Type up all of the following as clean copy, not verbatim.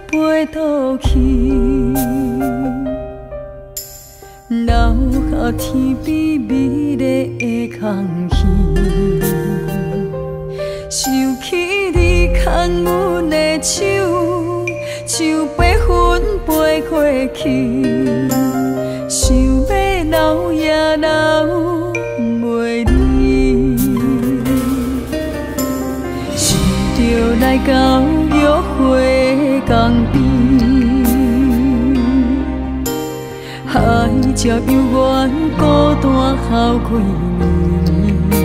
飞倒去，留下天边美丽的空气，想起你牵阮的手，像白云飞过去，想要留也留袂离，想着来到约会江边，海才犹原孤单好几年，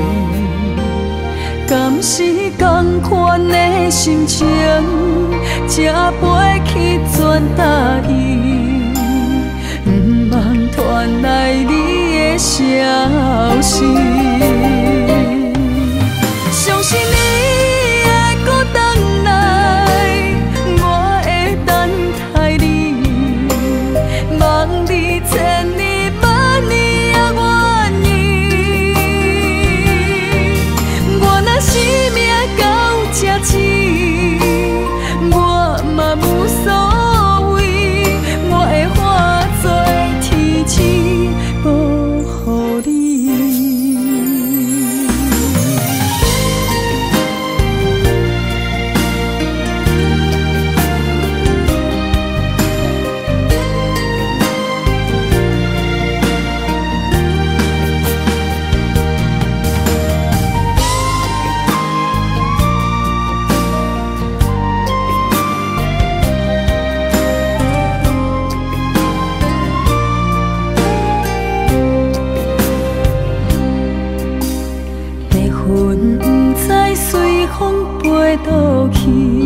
敢是同款的心情，才飞去全答应，不茫传来你的消息，相信你会搁回来，我会等待你，望你千年万年也愿意。我若生命到这止，我嘛无所谓，我会化作天使保护你。飞倒去，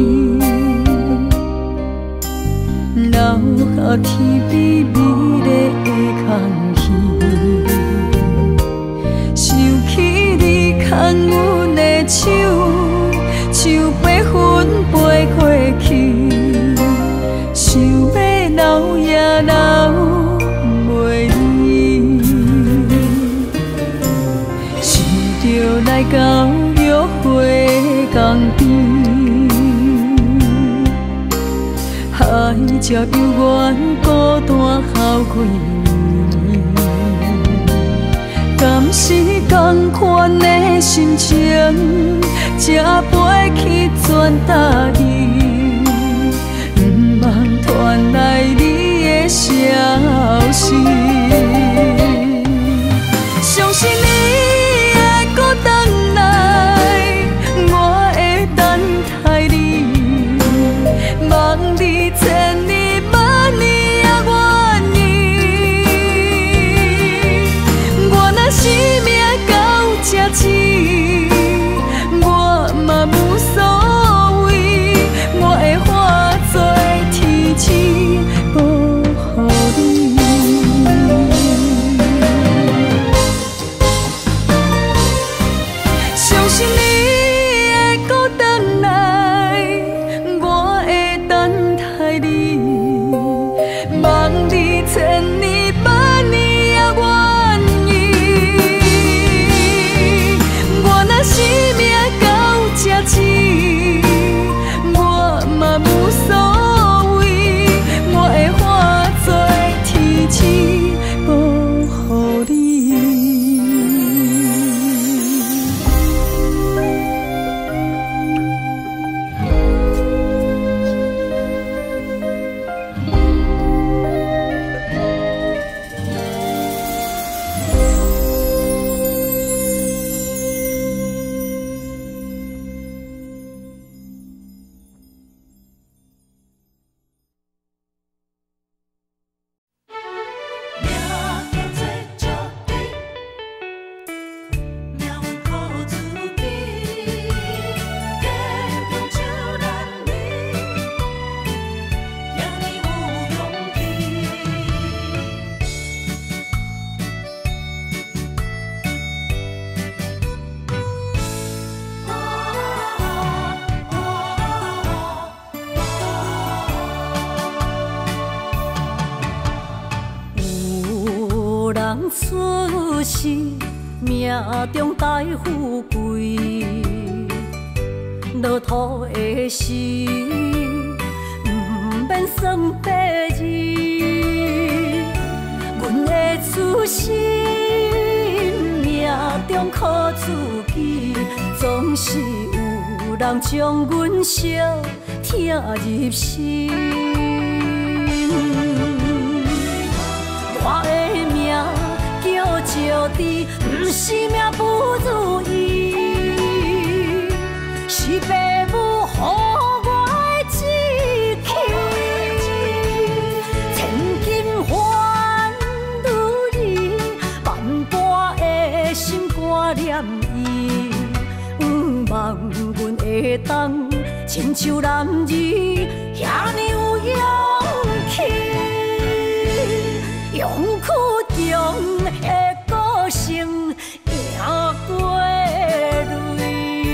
留下天边美丽的空气，想起你牵阮的手，像白云飞过去，想要留也留袂离，想着来到约会江边，海才犹原孤单好几年，敢是同款的心情，才飞去全答应，不茫传来你的消息，相信你会搁回来，我会等待你，望你千年万年也愿意。我若生命到这止，我嘛无所谓，我会化作天使保护你。相信你会搁回来，我会等待你，望你千年万年也愿意。我若生命到这止，我嘛无所谓，我会化作天使保护你。出世命中带富贵，落土的时， 免算白日。阮的痴心命中靠自己，总是有人将阮惜疼入心。我的命叫石滴，不是命不如意，是父母予我的志气。千金换如意，万般的心挂念伊，望阮会当亲像男儿遐尼有勇气。勇屈强的个性赢过泪。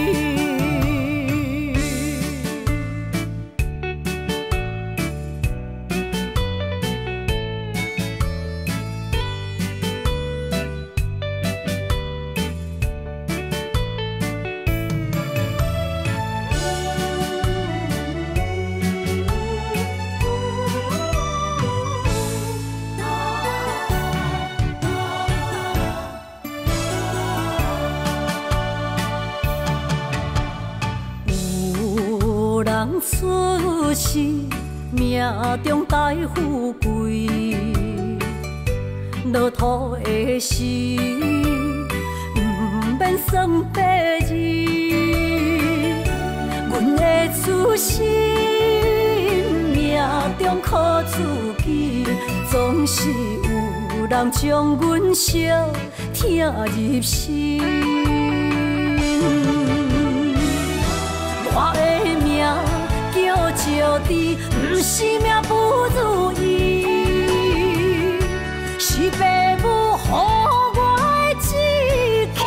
出世命中带富贵，落土的时，不免算白日。阮的痴心命中靠自己，总是有人将阮惜疼入心。我的命叫石滴，不是命不如意，是父母予我的志气。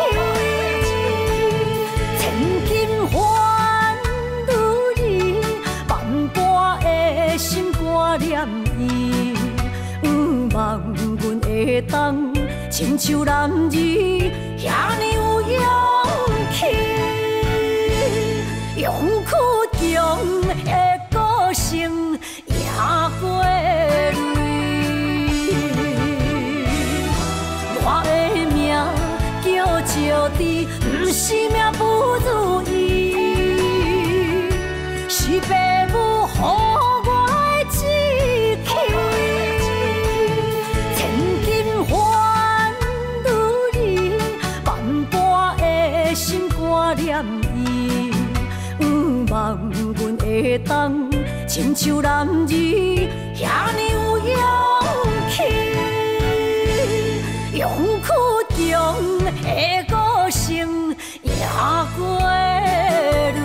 千金换如意，万般的心挂念伊，望阮会当亲像男儿遐尼有勇气。勇屈强的个性赢过泪。我的命叫石滴，不是命不如意，是父母予我的志气。千金换如意，万般的心挂念伊。望阮会当亲像男儿遐尼有勇气，勇屈强的个性赢过泪。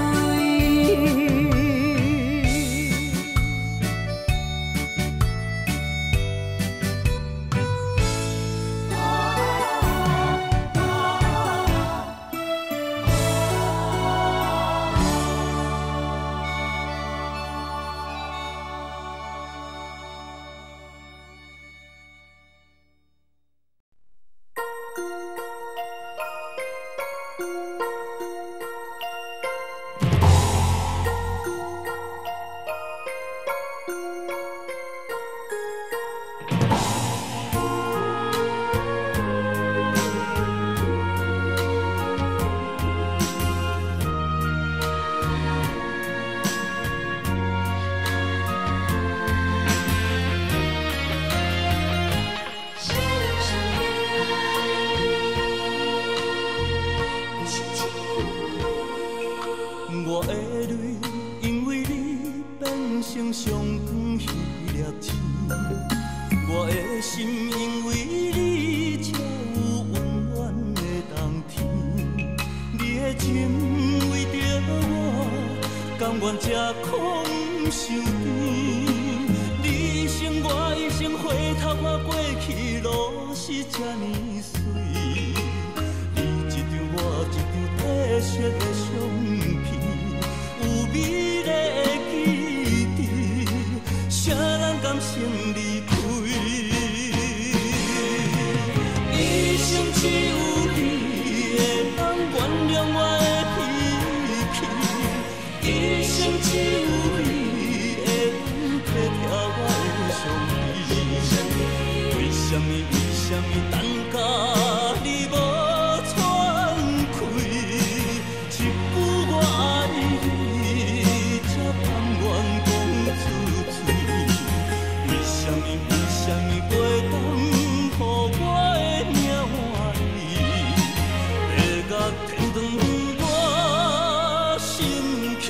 么等甲你无喘气？一句我爱你，才甘愿讲出嘴。为什么袂当予我的命换你？要甲天长我心去。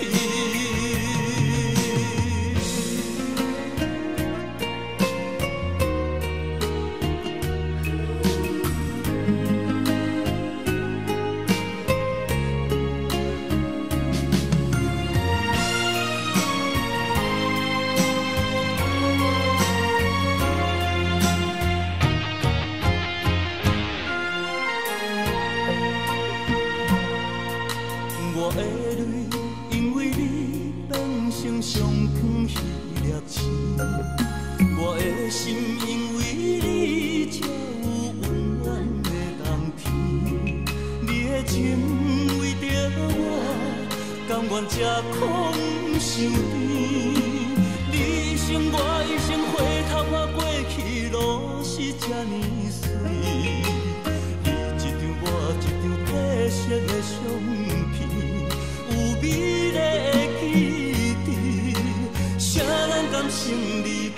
我的泪因为你变成上远迄粒星，我的心因为你才有温暖的冬天。你的情为着我，甘愿吃苦受甜。你一生我一生，回头啊过去路是这呢水。你一张我一张褪色的相片。有美丽的记忆，谁人甘心离开？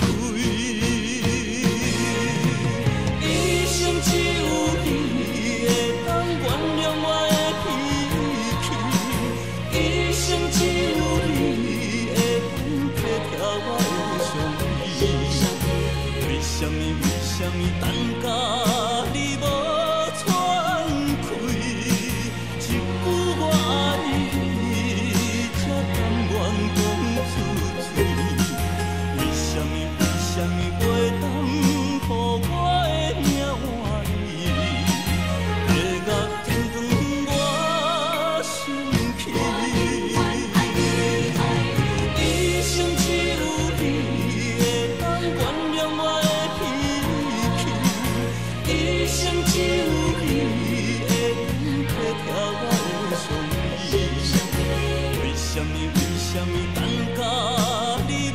一生只有你会当原谅我的脾气，一生只有你会当体贴我的伤悲。为什么等甲你无喘气？一句我爱你。袂当予我的命换你，要甲天长我心去。一生只有你会当原谅我的脾气，一生只有你会当体贴我的伤悲。为什么等甲你无？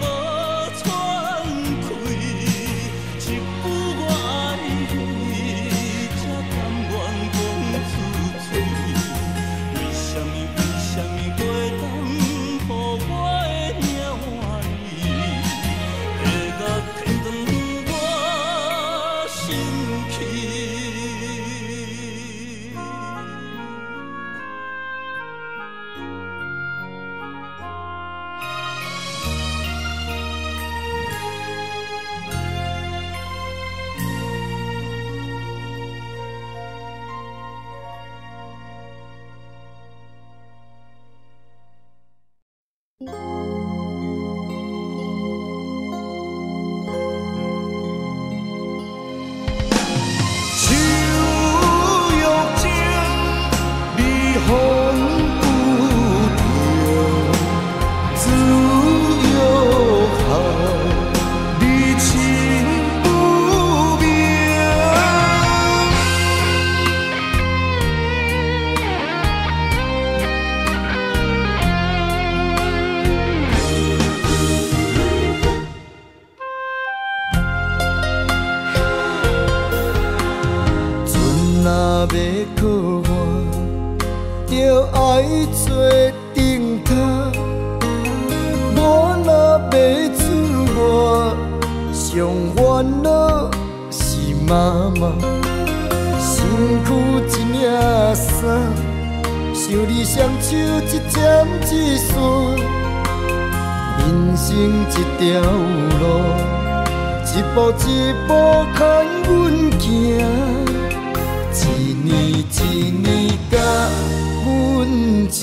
要靠我，就爱做顶头。我若要出外，上烦恼是妈妈，身躯一领衫，想你双手一针一线，人生一条路，一步一步牵阮行。一年一年甲阮情，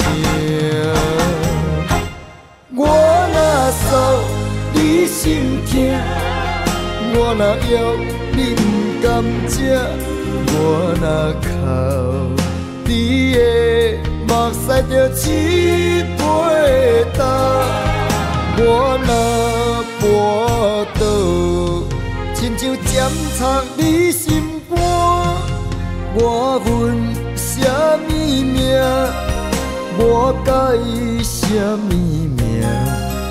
我若诉你心痛，我若要你不甘吃，我若哭你的目屎就一杯干，我若跋倒，亲像针插你心肝。我恨什么命？我该什么命？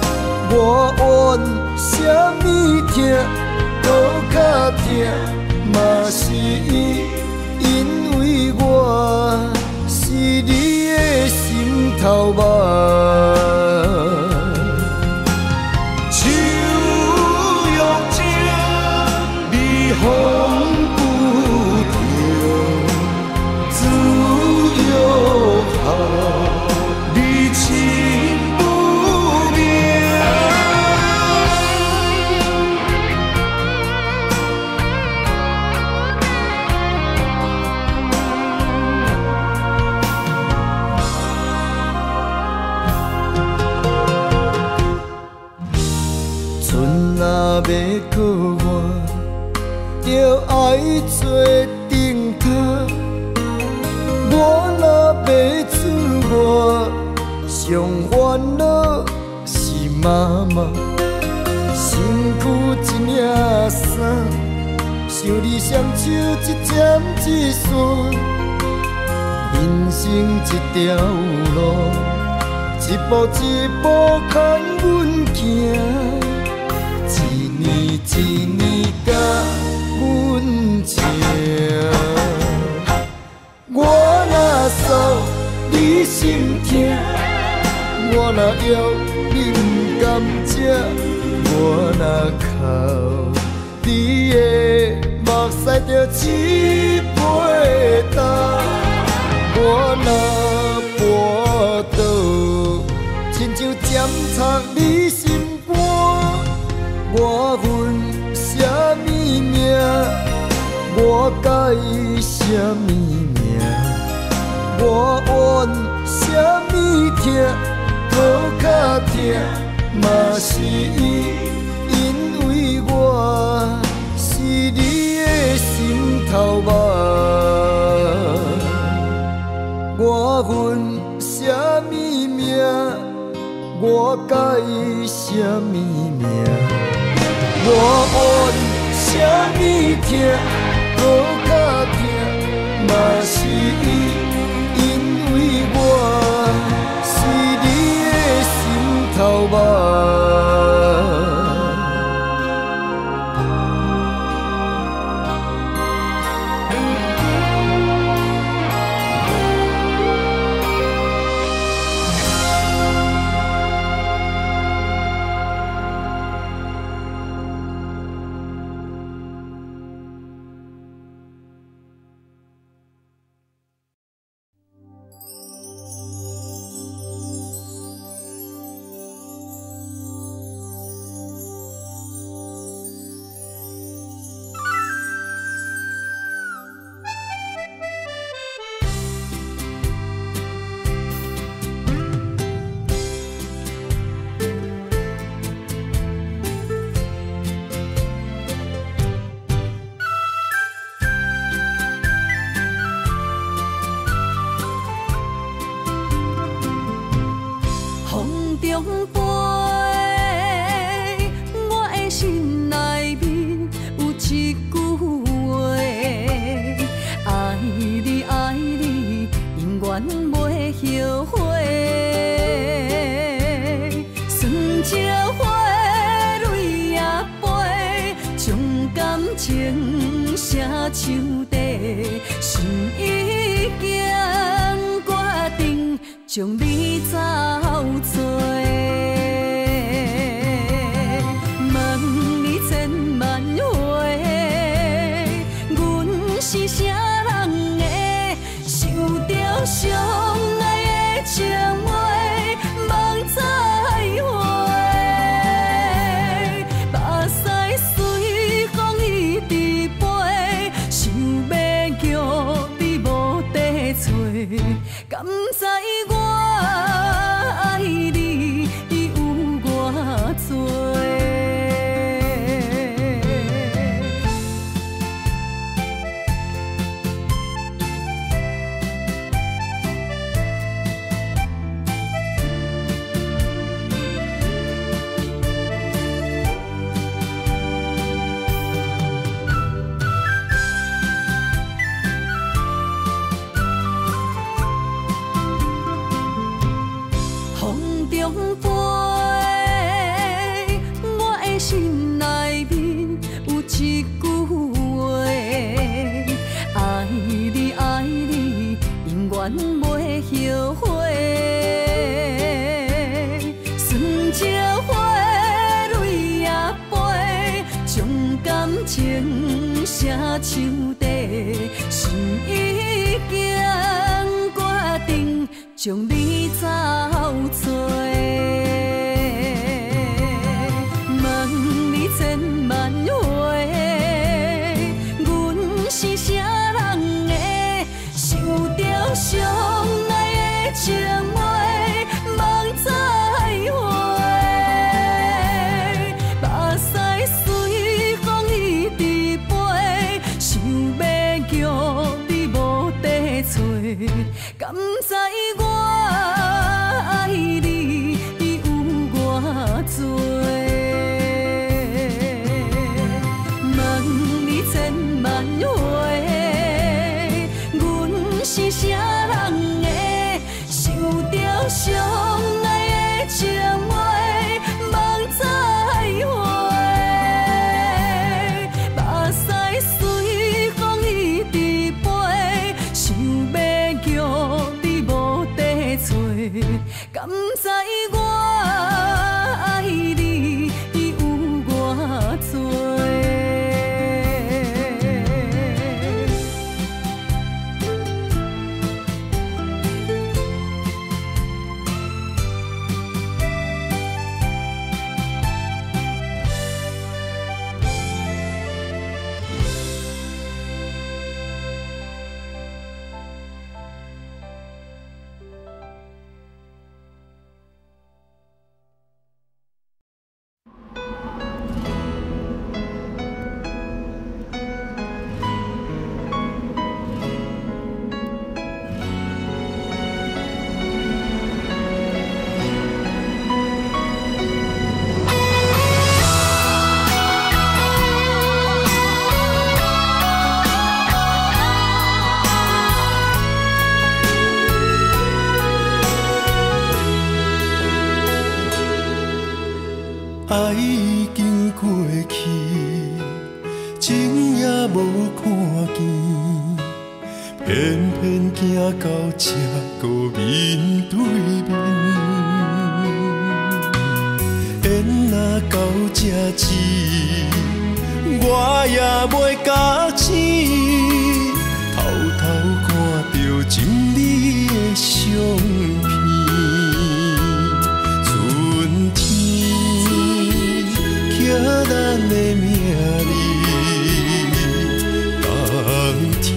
我怨什么痛？搁较痛，莫嘛是伊，因为我是你的心头肉。手约情，你风不停，自由下，你情不明。春若要过完，就爱做顶头。我若要出外，上烦恼是妈妈。身躯一领衫，想你双手一针一线。人生一条路，一步一步牵阮行。一年一年甲阮情，我若诉你心痛，我若要你不甘食，我若哭你的目屎就一杯干，我若跋倒，亲像针插你心肝。我恨什么命？我该什么命？我怨什么痛？好较痛，嘛是伊，因为我是你的心头肉。我恨什么命？我该什么命？我怨什么痛，好较痛，嘛是伊，因为我是你的心头肉。 将你走找，问你千万回，阮是啥人的，受着伤爱的情话，望再会。目屎随风一直飞，想要叫你无地找，敢知我？ 树地，心已经决定将你找找。问你千万回，阮是啥人的？受着伤爱的情话，梦再会。目屎随风一直飞，想要叫你无地找，敢知我爱你有偌多？问你千万回，阮是啥人的？受着伤爱的情话，梦再会。目屎随风一直飞，想要叫你无地找，敢知我爱你有偌多？ 爱已经过去，情也无看见，偏偏行到这个面对面。缘若到这时，我也袂假醒，偷偷看到情你的相片。咱的名字，当天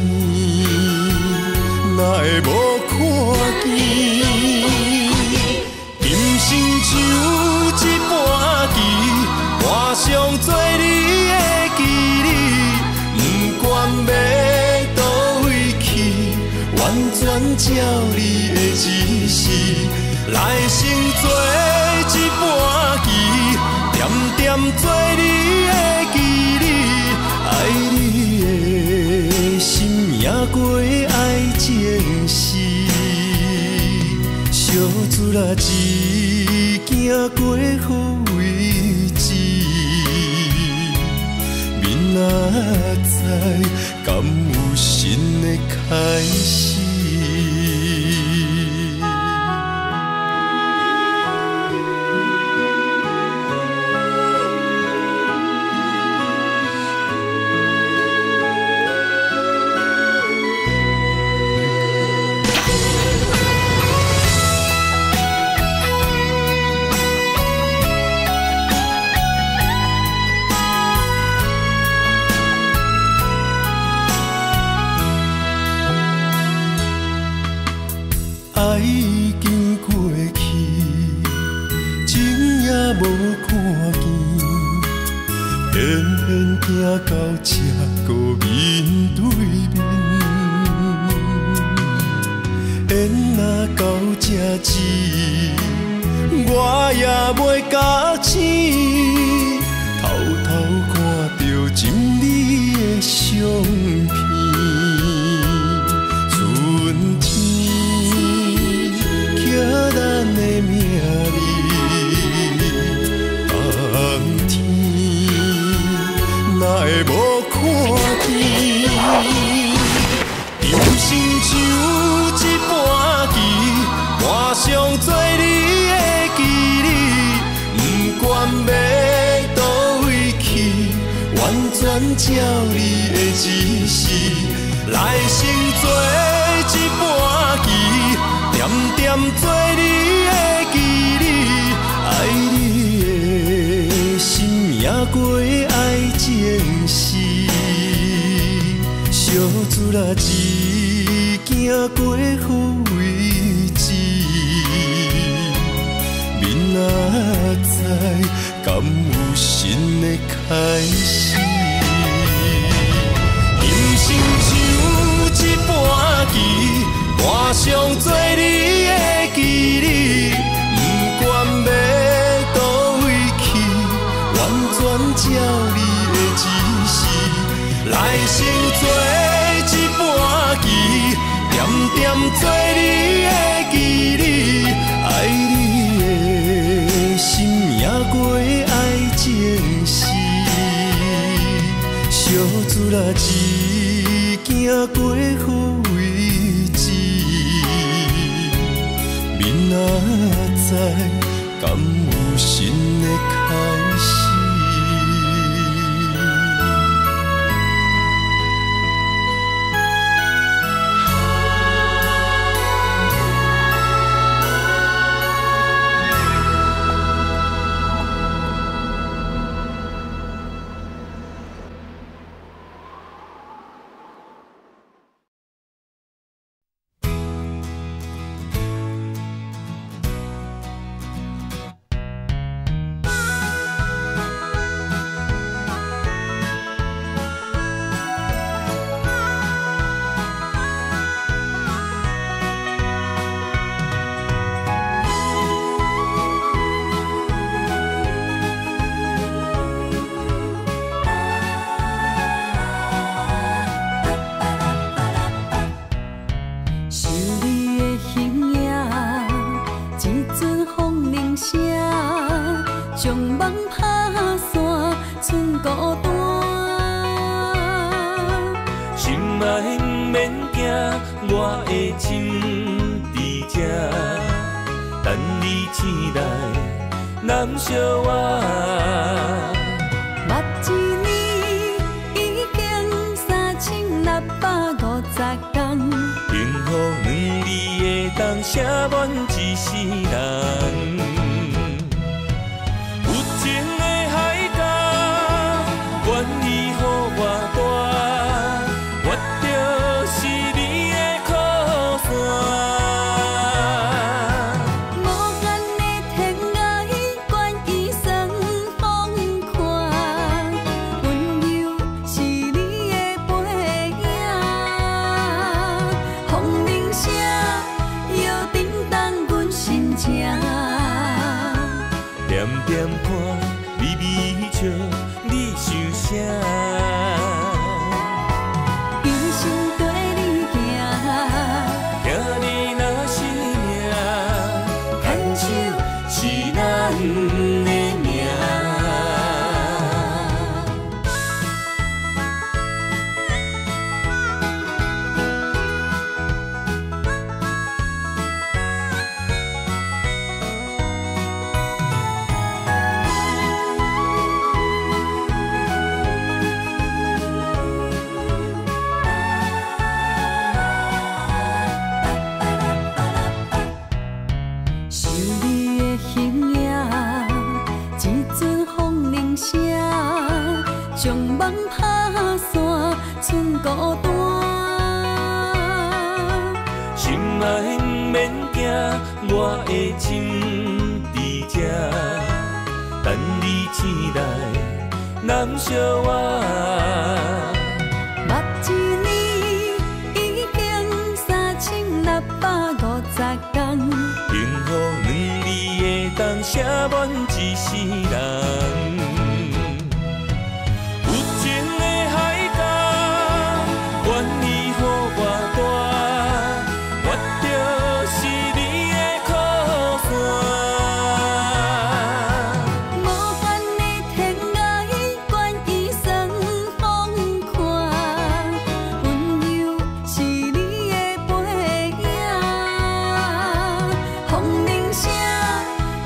哪会无看见？今生像一盘棋，换上做你的记忆，不管要倒位去，完全照你的指示，来生做一盘棋。点点做你的记忆，爱你的心也过爱情事，小子啊，一行过好位置，明仔载敢有新的开始？爱已经过去，情也无看见，偏偏行到这个面对面。缘若到这时，我也袂假醒，偷偷看到情你的相片。春天。刻咱的名字，当天哪会无看见？今生像一盘棋，换上做你的记忆，不管要倒位去，完全全照你的指示，来生做一半棋，点点做你的记忆，爱你的心命过爱情事，小子啦一行过好位置，明仔载敢有新的开始？人生像一盘棋，换上做你的记忆，不管要倒位去，完全照你的指示，来生做一盘棋，点点做你的记忆，爱你的心命过爱情事，小子啦一行过好位置，明仔载敢有新的开始？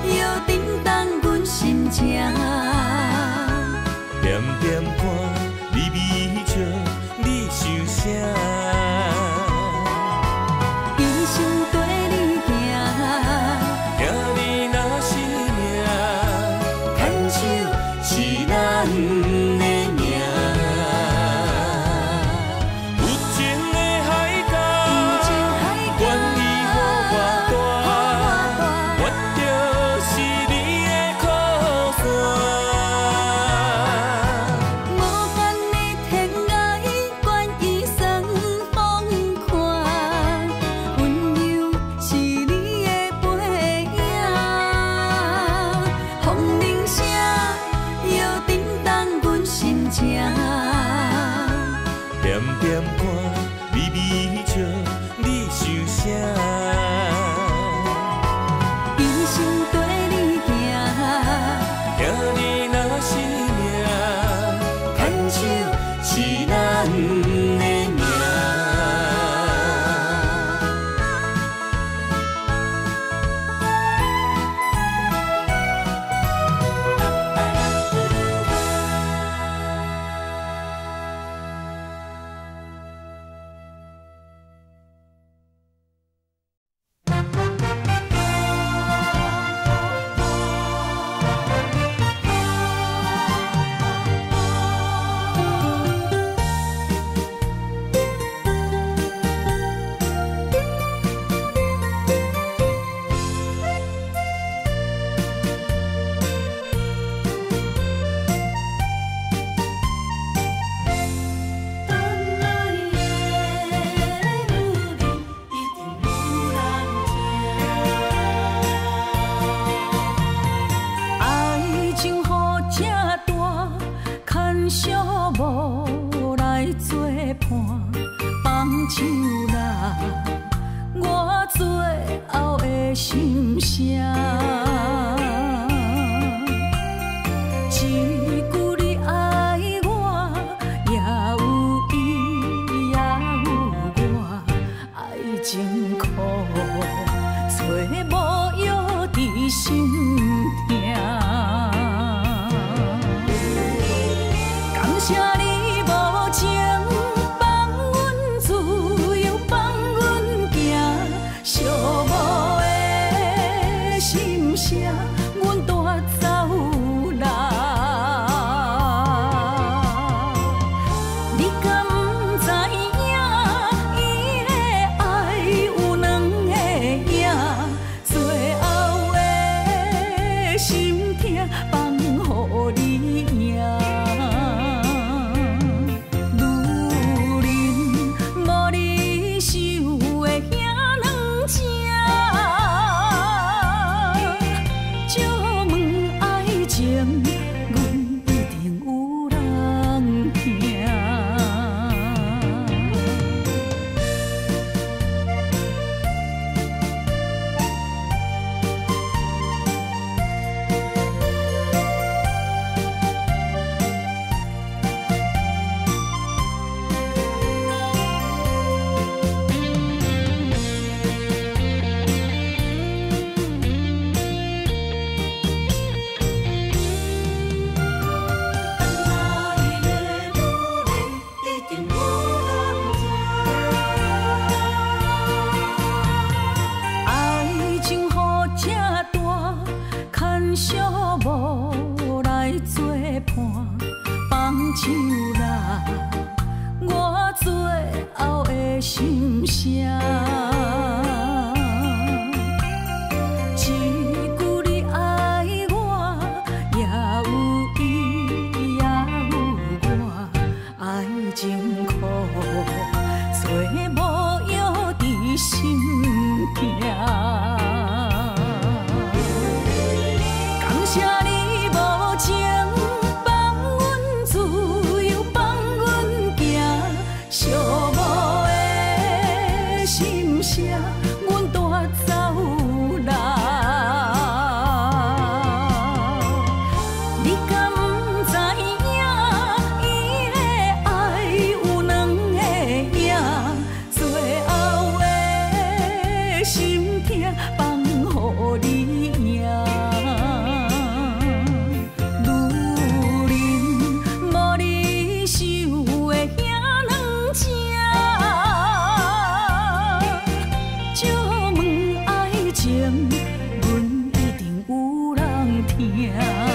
点点看手啦，我最后的心声。一句你爱我，也有伊，也有我，爱情苦，找无药伫心痛。感谢你无情。阮带走啦，你敢不知影？伊的爱有两个影，最后的心痛放予你赢。女人无你受的遐两只。阮一定有人听。无来作伴，放手啦，我最后的心声。一句你爱我，也有伊，也有我，爱情苦，找无药伫心痛。谢你无情，放阮自由，放阮行，寂寞的心声，阮带走啦。你敢不知影？伊的爱有两个影，最后的心痛放予你赢。阮一定有人听。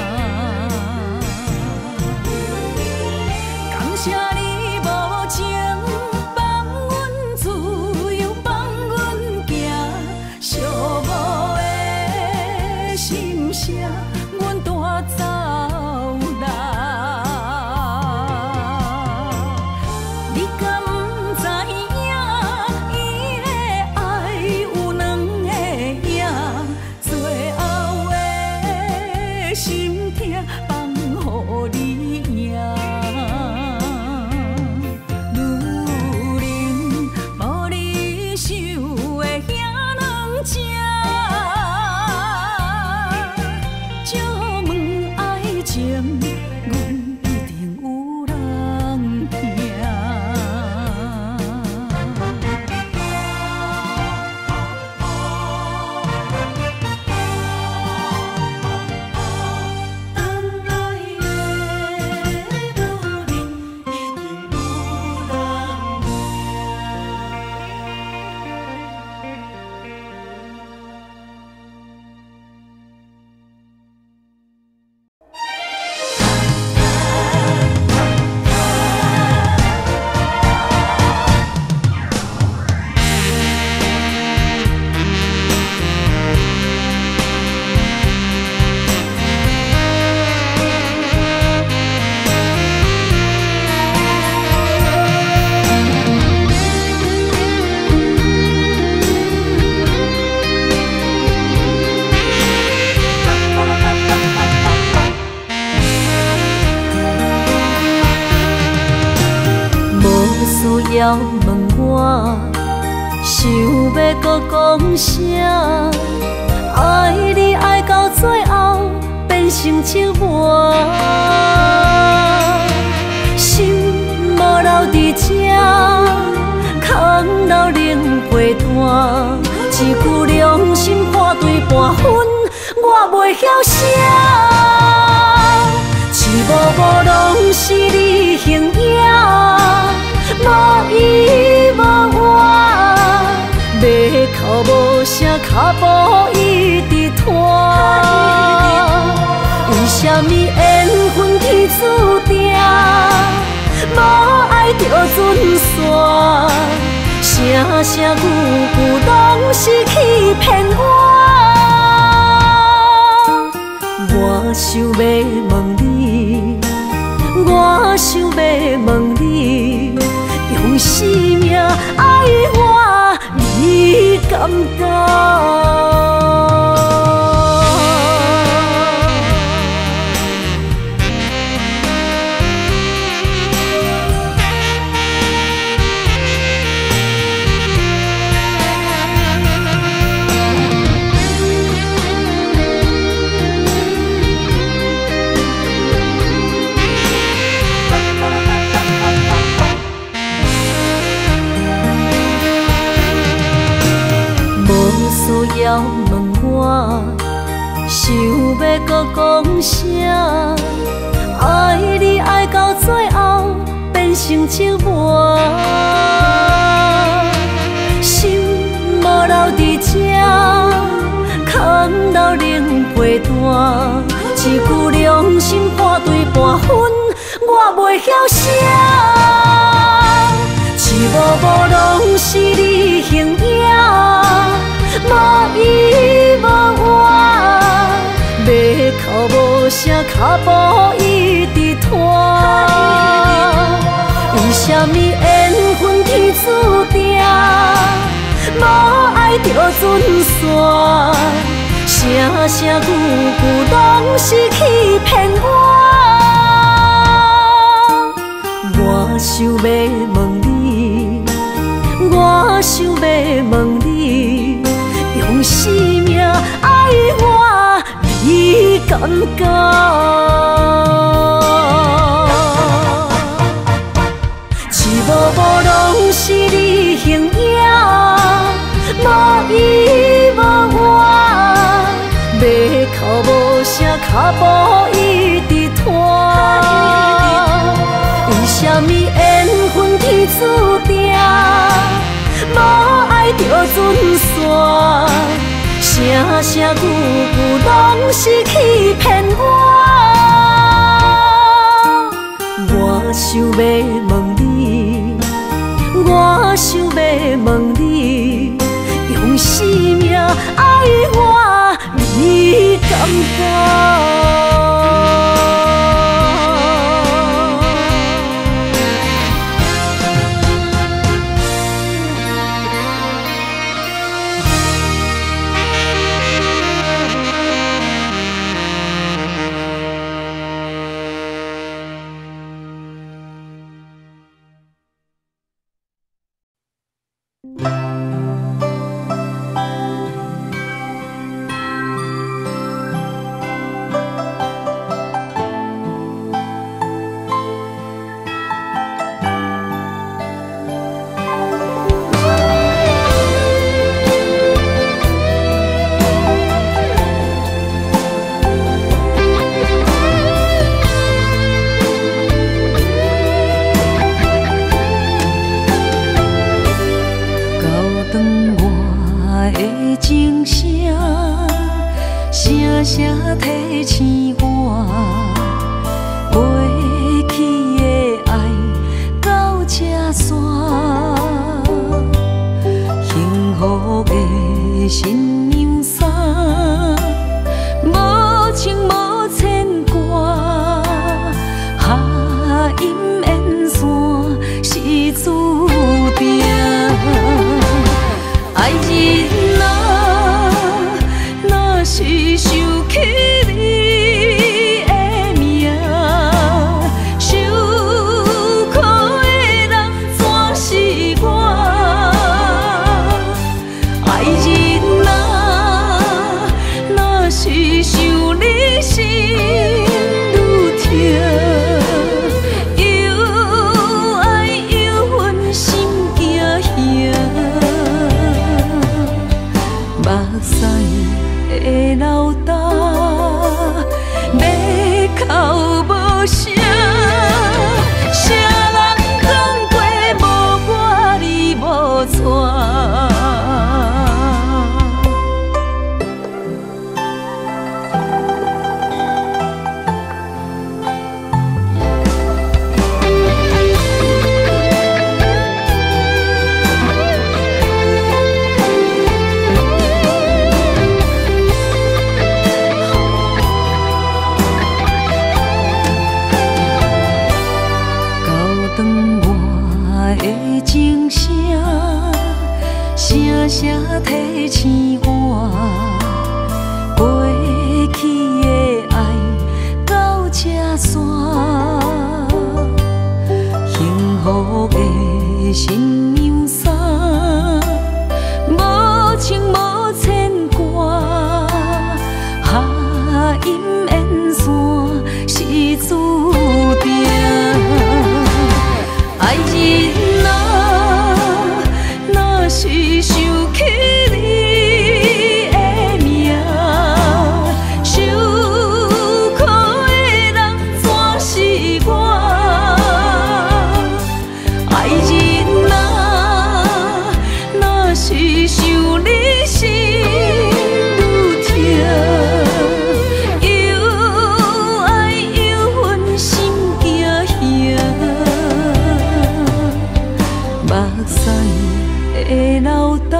感谢你无情，放阮自由，放阮行，寂寞的心声，阮带走啦。你敢不知影？伊的爱有两个影，最后的心痛放予你赢。女人无你受的遐两只， 遥问我，想要搁讲啥？爱你爱到最后变成寂寞，心无留伫这，空留冷陪伴。一句良心破对半分，我袂晓写。一幕幕拢是你形影，无依无我，要哭无声，脚步一直拖。为什么缘分天注定，无爱就准线？声声句句拢是欺骗我。我想要问你，我想要问你，用生命爱我，你敢敢？要问我，想要搁讲啥？爱你爱到最后变成寂寞，心无留伫这，空留冷陪伴。一句良心破对半分，我袂晓写。一幕幕拢是你形影，无依无我，要哭无声，脚步一直拖。为什么缘分天注定，无爱就准线？声声句句拢是欺骗我。我想要问你，我想要问你，用生命爱我，你敢敢？一幕幕拢是你形影，无依无我，要哭无声，脚步一直拖。为什么缘分天注定，无爱就准线？声声句句拢是欺骗我。我想要问你，我想要问你，用生命爱我，你敢敢？ 是想起你的是想你心愈痛，又爱又恨心惊吓，目屎会流干，要哭无声。谁人讲过无我你无带？声声提醒我，过去的爱到这线，幸福的新娘衫，无情无牵挂，下阴缘线是注定，爱人啊，若是想起你的名，受苦的人全是我。爱人啊，若是想你心愈痛，又爱又恨心惊吓，目屎会流干，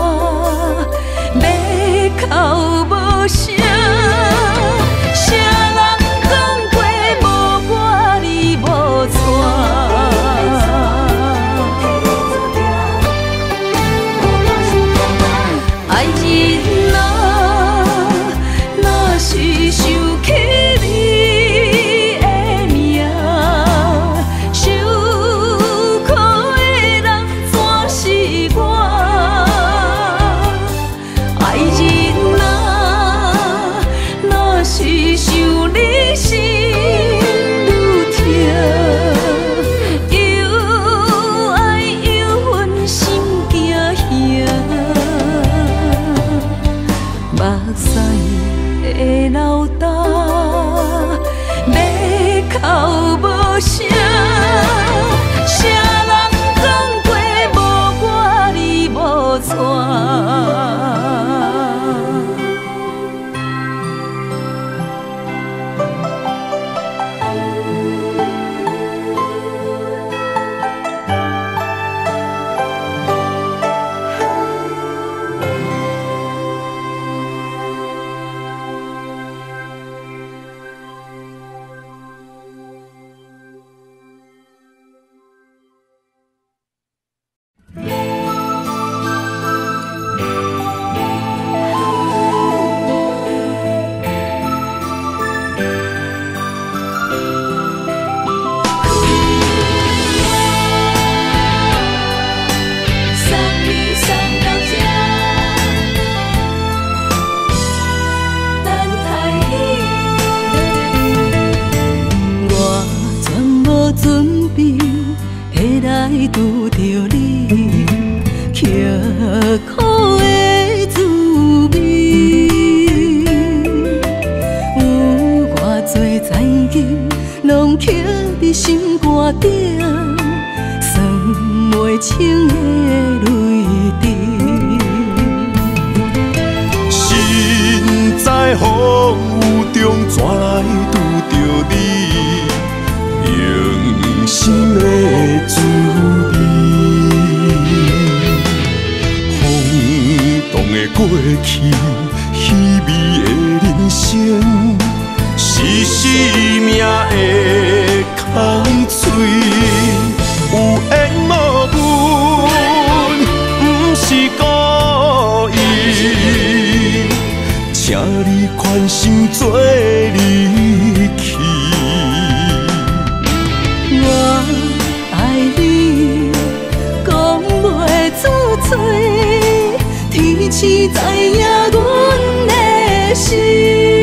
要哭无声。谁人讲过无我你无带？爱人啊，若是想起你的名，受苦的人全是我。爱人啊，若是想你心愈痛，又爱又恨心惊吓，目屎会流干，要哭无声。谁人讲过无我你无带？拄着你，刻苦的滋味，有偌多残金，拢刻伫心肝顶，算袂清的泪滴。 心在风雨中，怎来拄着你？用心的滋味，轰动的过去，稀微的人生，是生命的空嘴，有缘无分，不是故意，请你宽心做离去。 我爱你，讲袂出嘴，天赐知影阮的心。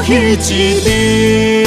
彼一日。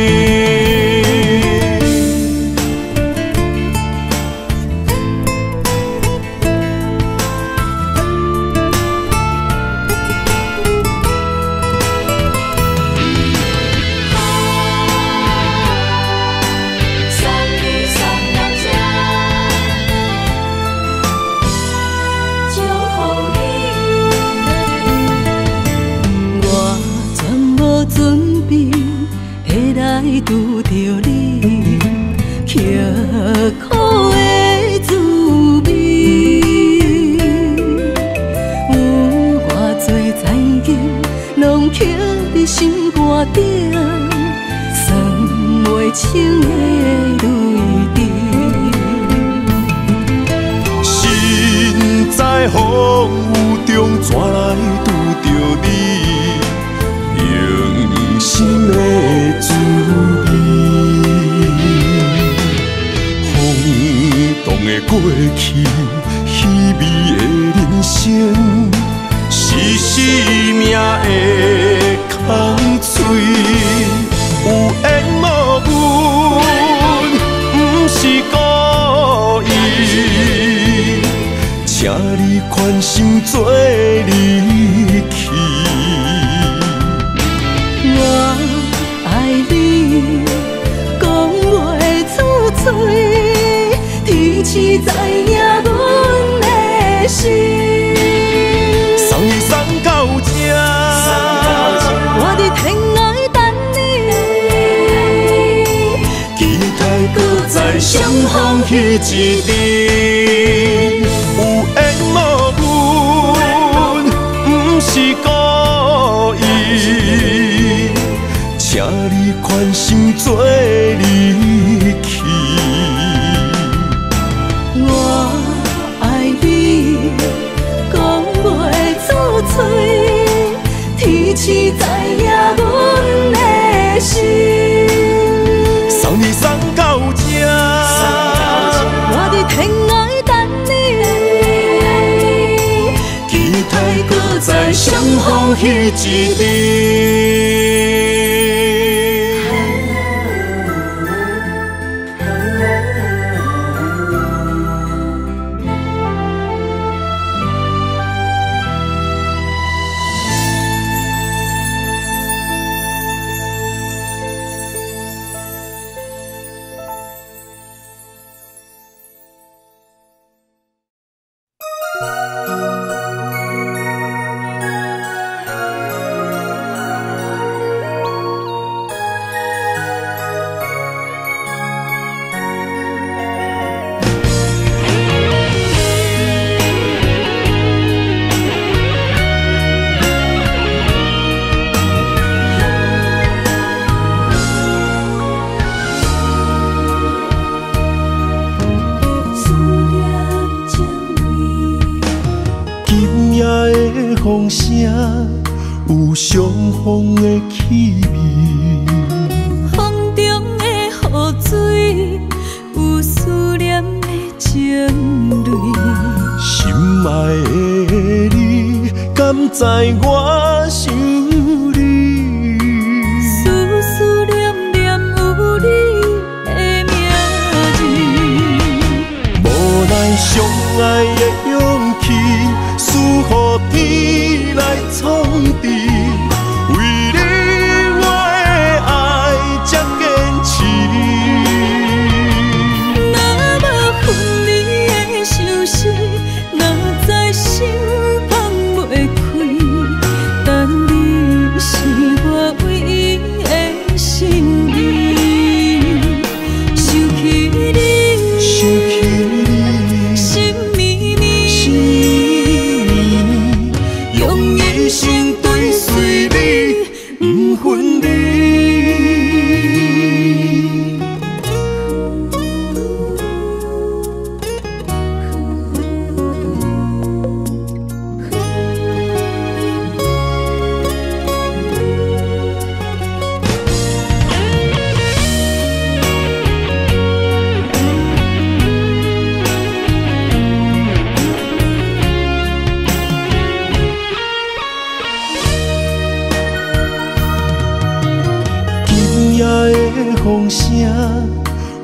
拄着你，刻苦的滋味，有偌多灾境，拢刻伫心肝顶，算袂清的泪滴。 身在风雨中，怎来拄着你？用心的滋味，风动的过去，稀微的人生，是生命的空嘴，有缘无分，不是故意，请你宽心做离去。 我爱你，讲袂出嘴，天赐知影阮的心。 送你送到这， 我伫天涯等你， 期待搁再相逢彼一日。有缘无分，不是故意，请你宽心做离去。 我爱你，讲袂出嘴，天赐知影阮的心。 送你送到这， 我伫天涯等你， 期待搁再相逢彼一日。风声有相逢的气味， 风中的雨水有思念的情泪。 心爱的你，敢知我想你？ 思念念有你的名字， 无奈相爱的勇气，输予天来创治。为你我的爱才坚持。 若无分离的相思，哪知心放袂开。但你是我唯一的心意，想起你，心绵绵。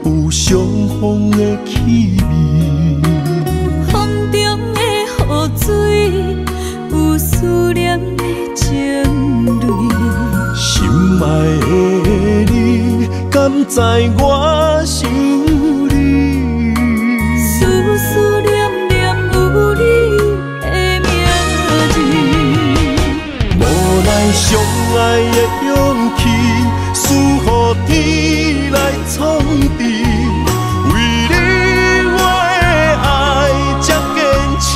有相逢的气味。 风中的雨水，有思念的情泪。 心爱的你，敢知我想你？ 思念念有你的名字。 无奈相爱的勇气，输予天来创治。为你我的爱才坚持。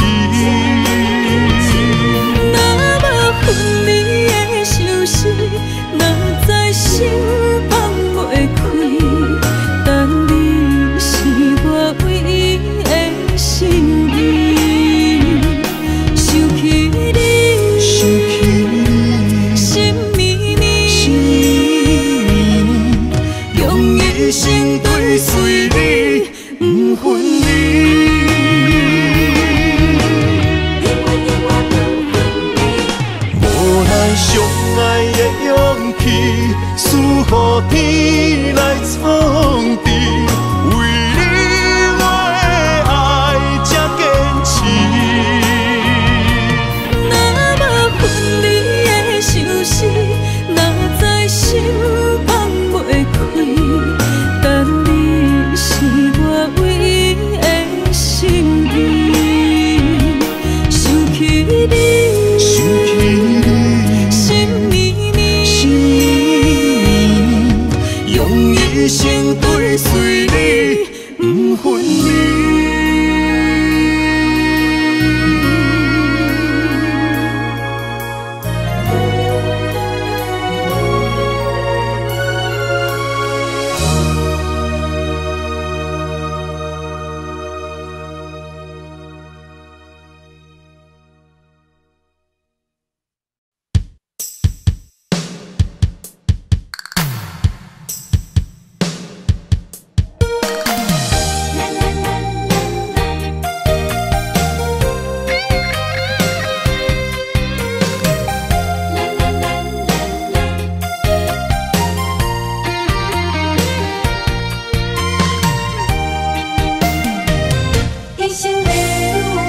若无分离的相思，哪知心放袂开。但你是我唯一的心意，想起你，心绵绵，用一生追随你，不分离。 无奈相爱的勇气，输予天来创治。为你我的爱才坚持。 若无分离的相思，哪知心放袂开。但你是我唯一的心意，想起你，心绵绵， 用一生追随你，不分离。 一生流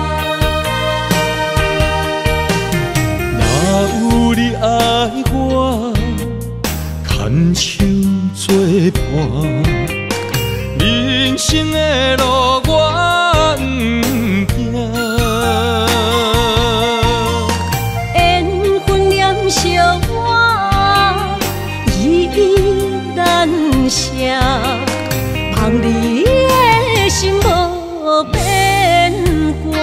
若有你爱我，牵手作伴，人生的路我不惊。 缘分念相我，依依难舍，望你的心无变卦。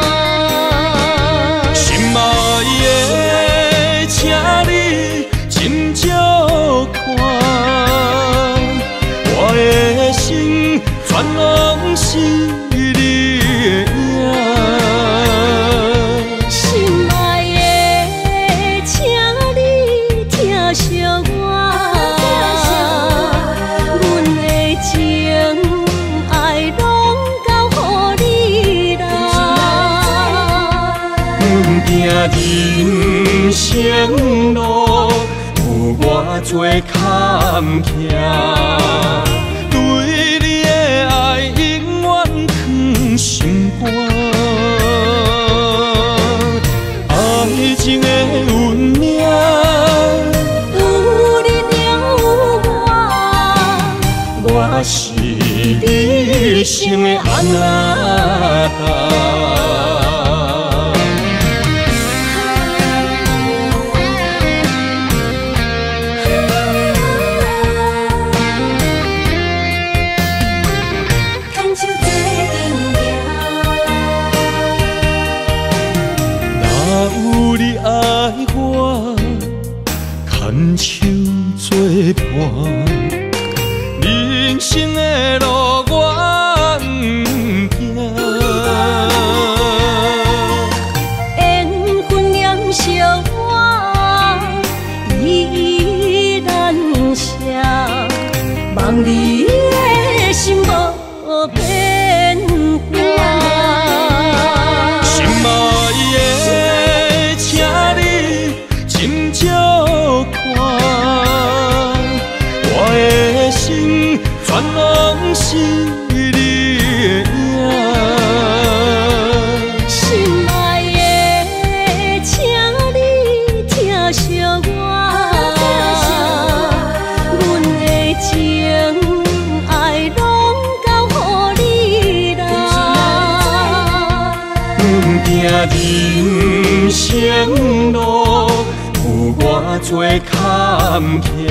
心爱的，请你斟酌看，我的心全拢是你的影。 心爱的，请你疼惜我，阮的情爱拢交予你啦。 行人生路，有偌多坎坷，对你的爱永远藏心肝。爱情的运命， 有你了有我是你生的安那牵手做阵若有你爱我，牵手作伴，人生的路我不惊。 缘分念相我，依依难舍，望你的心无变卦。 心爱的，请你斟酌看，我的心全拢是你的影。 心爱的，请你疼惜我，阮的情爱拢交乎你啦。 行人生路有偌多坎坷，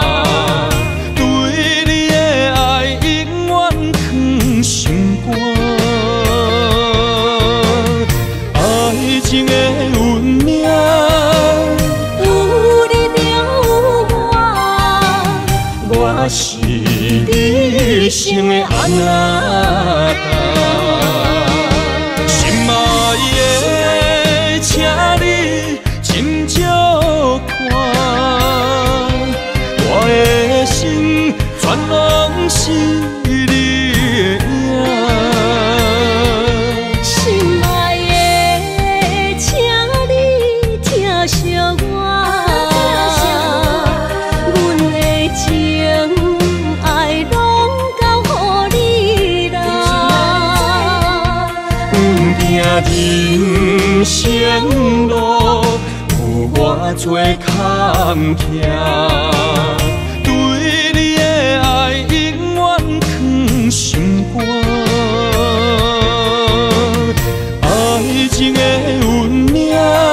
对你的爱永远藏心肝。爱情的运命， 有你就有我， 我是你生的阿仔。心爱的，请你斟酌看，我的心全拢是你的影。 心爱的，请你疼惜我，阮的情爱拢交乎你啦。 行人生路有偌多坎坷，对你的爱永远藏心肝。爱情的运命，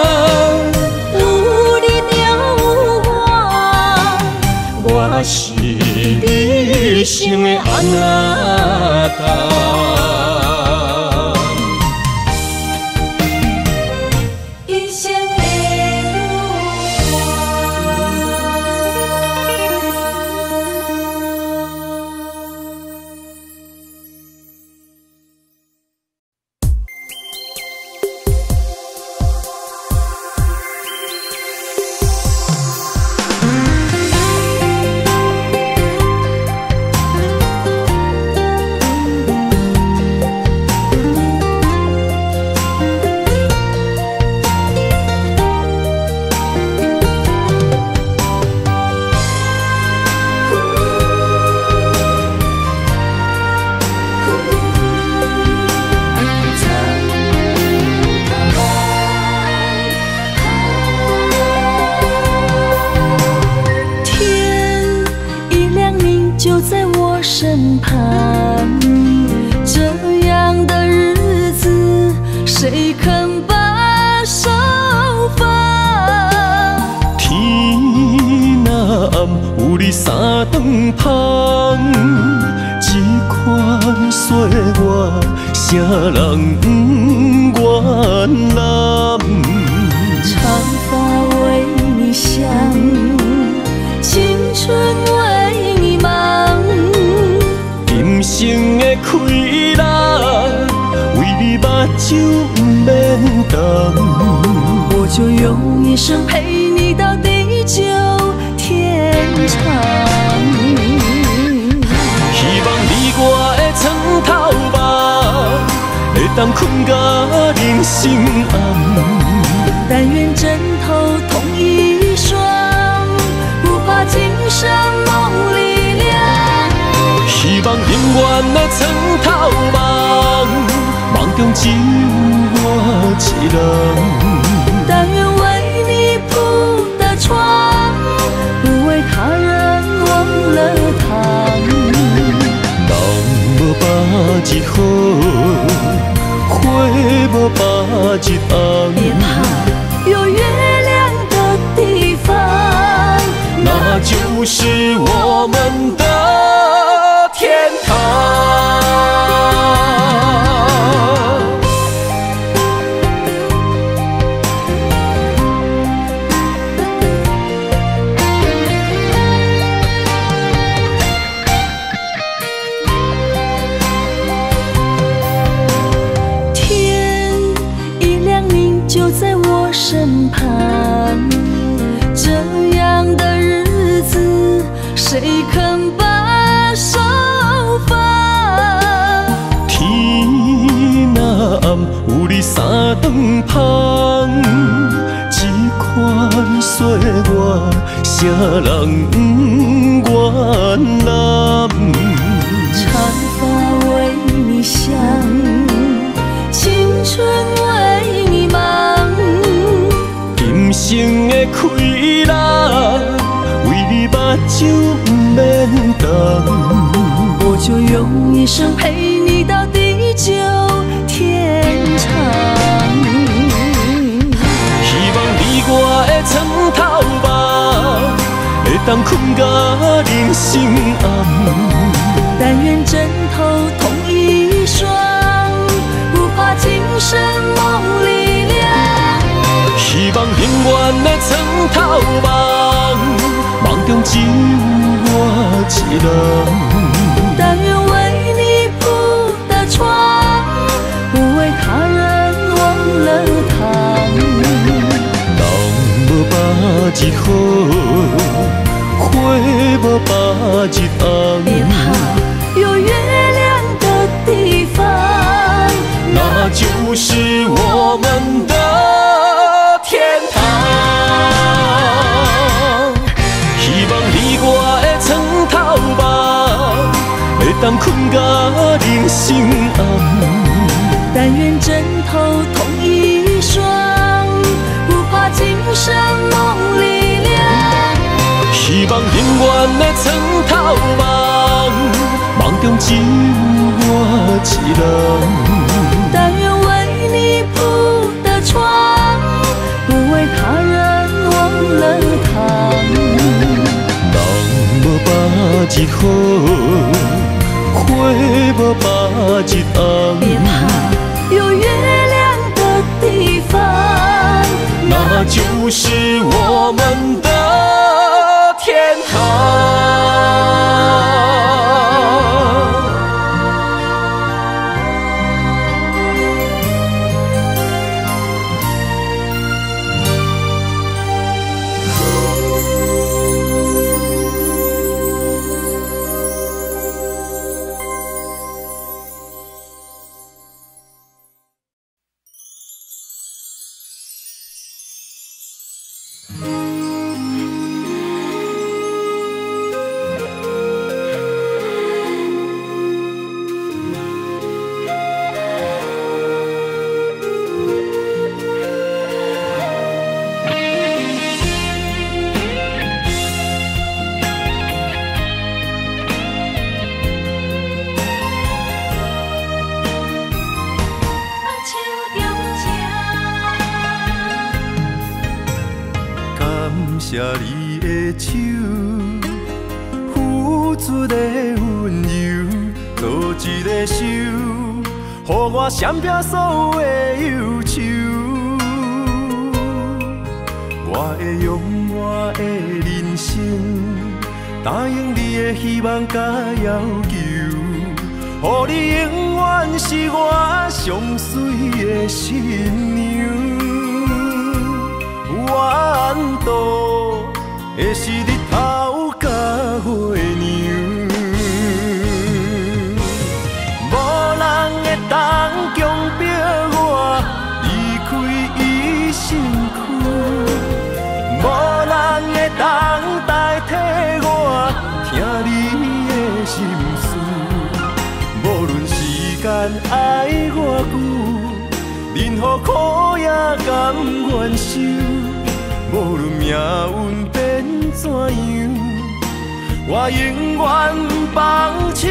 有你就有我， 我是你生的阿仔。 一生的就在我身旁，这样的日子谁肯把手放？ 天若暗，有你三顿香，这款岁月，谁人不愿揽？ 长发为你香，青春为你忙， 今生的快乐，为你目睭不免干。 我就用一生陪你到地久天长。 希望你我的床头梦，会当困甲人心暗。 但愿枕头同一双，不怕今生梦里凉。 希望永远的床头梦，梦中只有我一人。 但愿为你铺的床，不为他人忘了躺。 人无百日好，花无百日红。 别怕，有月亮的地方， 那就是我们的天堂。 天一亮明就在我身旁，这样的日子谁肯把手放？ 天若暗，有你三顿香，这款岁月，谁人不愿揽？ 想不免等。 我就用一生陪你到地久天长。 希望你我的床头梦，会当困到人生暗。 但愿枕头同一双，不怕今生梦里凉。 希望永远的床头梦，梦中只有我一人。 但愿为你铺的床，不为他人忘了躺。 人无百日好，花无百日红。 别怕有月亮的地方， 那就是我们的天堂。希望你我的床头梦，会当困到人生暗。 但愿枕头同一双，不怕今生梦里凉。 希望永远的床头梦，梦中只有我一人。 但愿为你铺的床，不为他人忘了躺。 人无百日好，花无百日红。 别怕有月亮的地方， 那就是我们的天堂。 谢你的手，付出的温柔，做一个手，予我闪避所有的忧愁。我会用我的人生，答应你的希望甲要求，予你永远是我上水的新娘。弯道的是日头甲月亮，无人会当强迫我离开伊身躯，无人会当代替我听你的心事。无论时间爱我久，任何苦也甘愿受。无论命运变怎样，我永远不放手，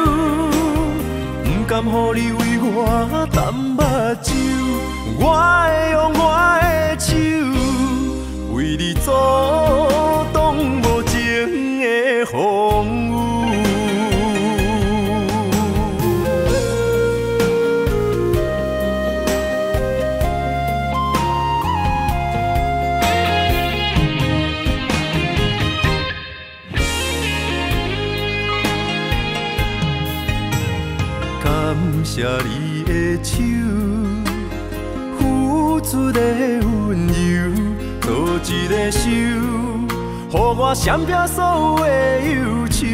不甘予你为我淡目睭。我会用我的手，为你阻挡无情的风雨。谢你的手，付出的温柔，做一个手，予我闪避所有的忧愁。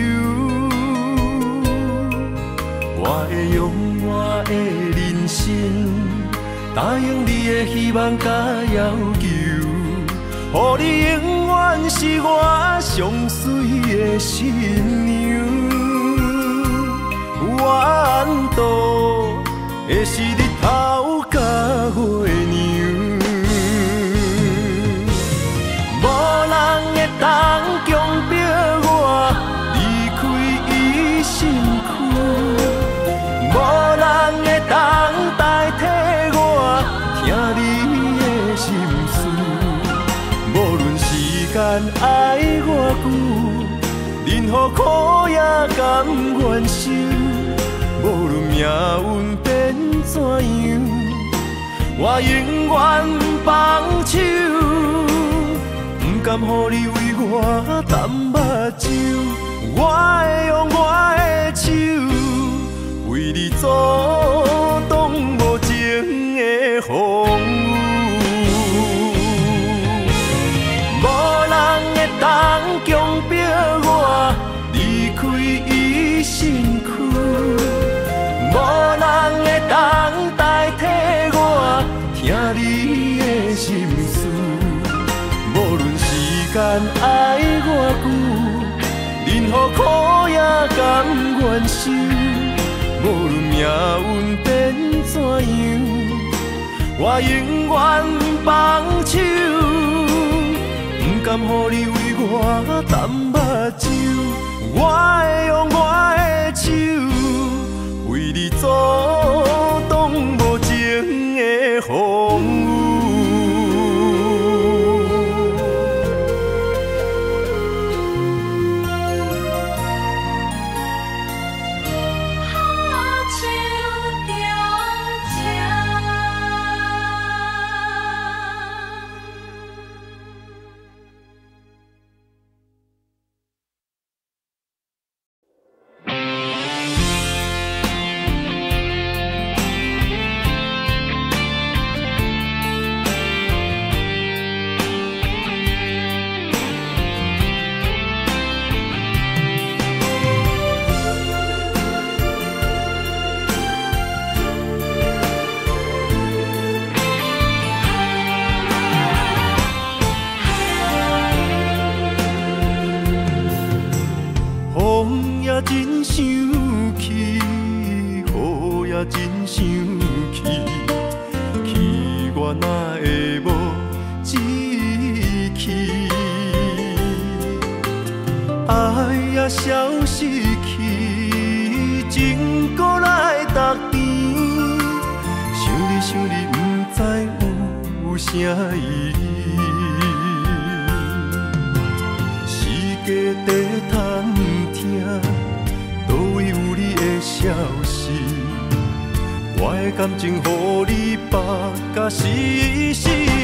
我会用我的人生，答应你的希望甲要求，予你永远是我上水的新娘。弯道的是日头甲月亮，无人会当强迫我甘愿受，无论命运变怎样，我永远放手，不甘予你为我担目睭。我会用我的手，为你阻挡无情的风雨。无人会当强迫我离开伊身躯，无人会当代替我听你的心事。无论时间爱我久，任何苦也甘愿受。无论命运变怎样，我永远放手。不甘予你为我担目睭，我会用我的手，为你阻挡无情的风雨。真生气，雨也真生气，气我哪会无志气？爱也消失去，情搁来逐甜。想你，不知有啥意义。世界在探听。倒位有你的消息，我的感情予你绑甲死死。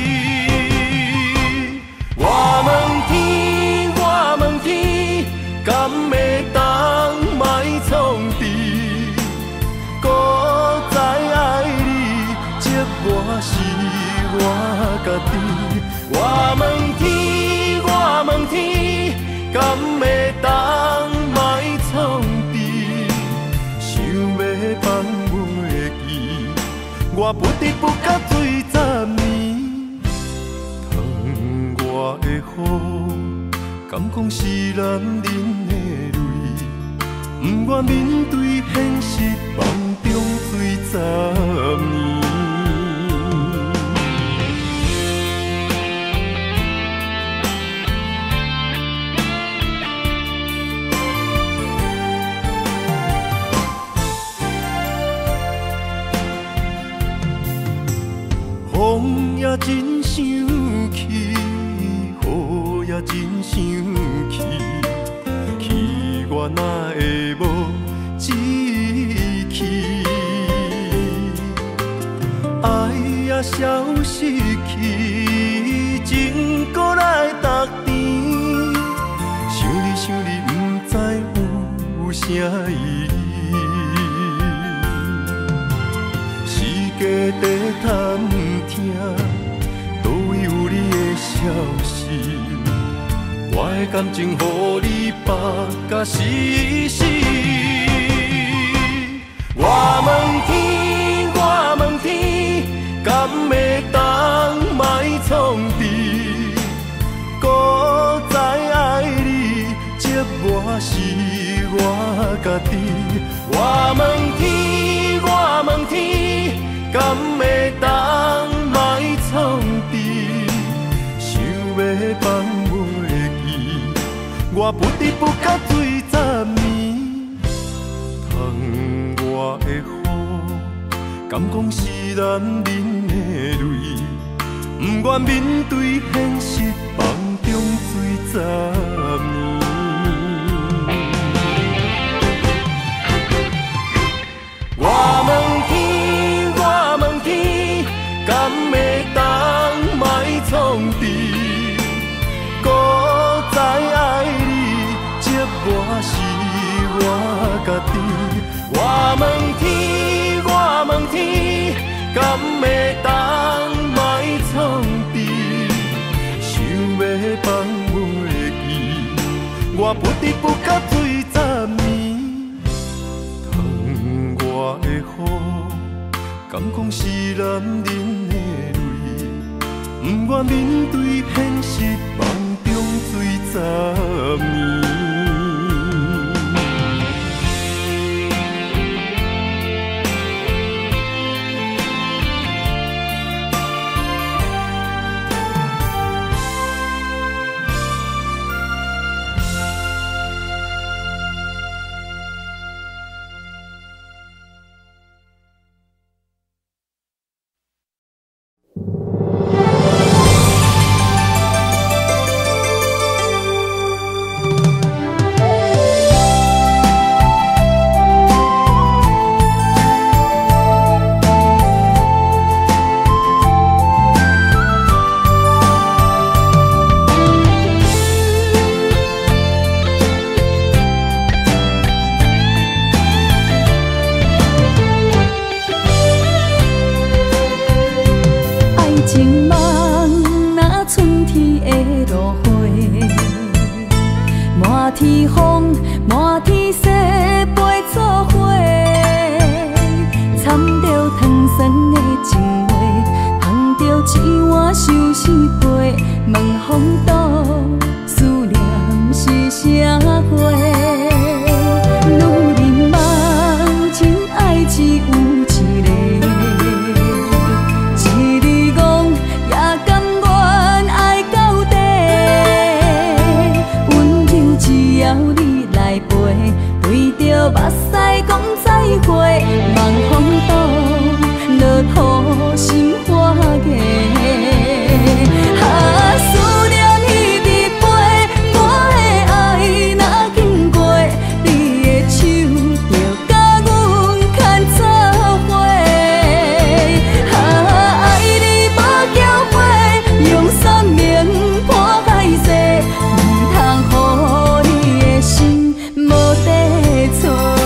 我问天，敢会当莫创治？搁再爱你，这我是我家己。我问天，敢会当莫创治？放袂记，我不得不甲水10年。窗外的雨，敢讲是男人的泪，不愿面对现实，梦中水10年。风也真生气，雨也真生气，气我哪会无志气？爱也消失去，情搁来逐甜。想你，不知有啥意义。世界在探听，倒位有你的消息，我的感情予你绑甲死死。我问天，敢会当莫创治？搁再爱你，这我是我家己。我问天。敢会当莫创治？想要放袂记，我不得不甲水10年。窗外的雨，敢讲是男人的泪，不愿面对现实，梦中水10年。 不甲水10年。窗外的雨，敢讲是男人的泪，不愿面对现实，梦中水10年。 天风，满天雪，陪作伙，掺着糖酸的情话，捧着一碗相思杯，问风岛思念是啥货？女人梦情爱只有一个，一日戆也甘愿爱到底。只要你来陪，对着目屎讲再会，望风岛落土心花芽。思念彼直飞，我的爱若经过，你的手就甲阮牵做伙。爱你无缴费，用生命破海誓，唔通予心无地找。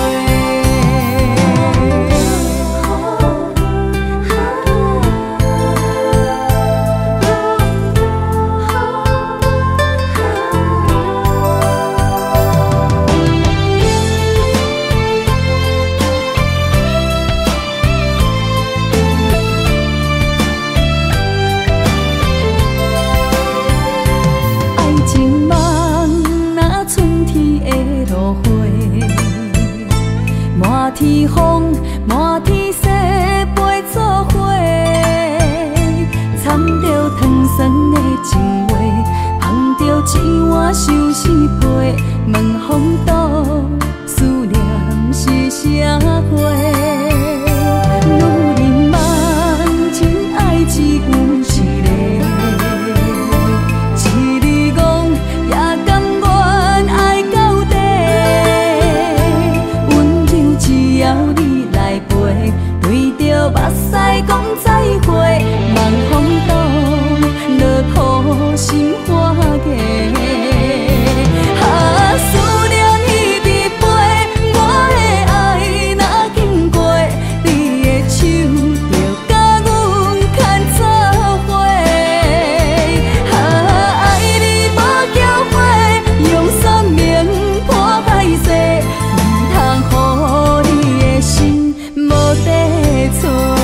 爱情梦若春天的落花，满天风，满天雪，陪作伙，掺着糖酸的情话，捧着一碗相思杯，问风岛思念是啥货？女人梦情爱只有一个，一日戆也甘愿爱到底。温柔只要你来陪，对着目屎讲再会，望风岛落土心花芽。思念彼直飞，我的爱若经过，你的手就甲阮牵做伙。爱你无缴费，用生命破海誓，唔通予你的心无地找。